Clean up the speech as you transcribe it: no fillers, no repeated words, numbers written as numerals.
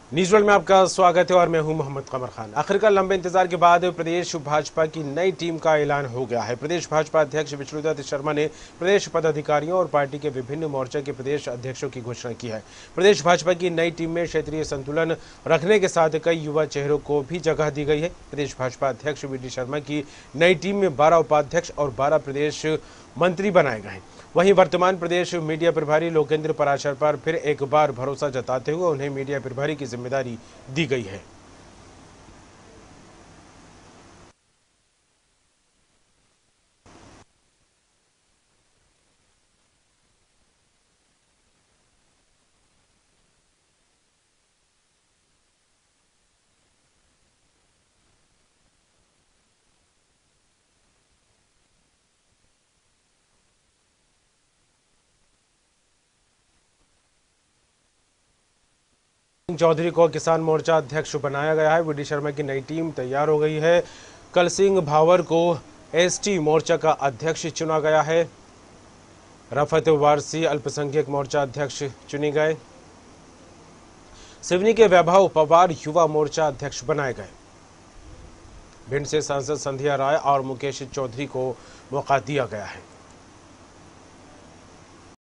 News world में आपका स्वागत है और मैं हूं मोहम्मद कमर खान। आखिरकार लंबे इंतजार के बाद प्रदेश भाजपा की नई टीम का ऐलान हो गया है। प्रदेश भाजपा अध्यक्ष विष्णुदत्त शर्मा ने प्रदेश पदाधिकारियों और पार्टी के विभिन्न मोर्चा के प्रदेश अध्यक्षों की घोषणा की है। प्रदेश भाजपा की नई टीम में क्षेत्रीय संतुलन रखने के साथ कई युवा चेहरों को भी जगह दी गई है। प्रदेश भाजपा अध्यक्ष वी डी शर्मा की नई टीम में 12 उपाध्यक्ष और 12 प्रदेश मंत्री बनाए गए हैं। वहीं वर्तमान प्रदेश मीडिया प्रभारी लोकेंद्र पराशर पर फिर एक बार भरोसा जताते हुए उन्हें मीडिया प्रभारी की जिम्मेदारी दी गई है। चौधरी को किसान मोर्चा अध्यक्ष बनाया गया है। वी डी शर्मा की नई टीम तैयार हो गई है। कल सिंह भावर को एसटी मोर्चा का अध्यक्ष चुना गया है। रफत वारसी अल्पसंख्यक मोर्चा अध्यक्ष चुने गए। सिवनी के वैभव पवार युवा मोर्चा अध्यक्ष बनाए गए। भिंड से सांसद संध्या राय और मुकेश चौधरी को मौका दिया गया है।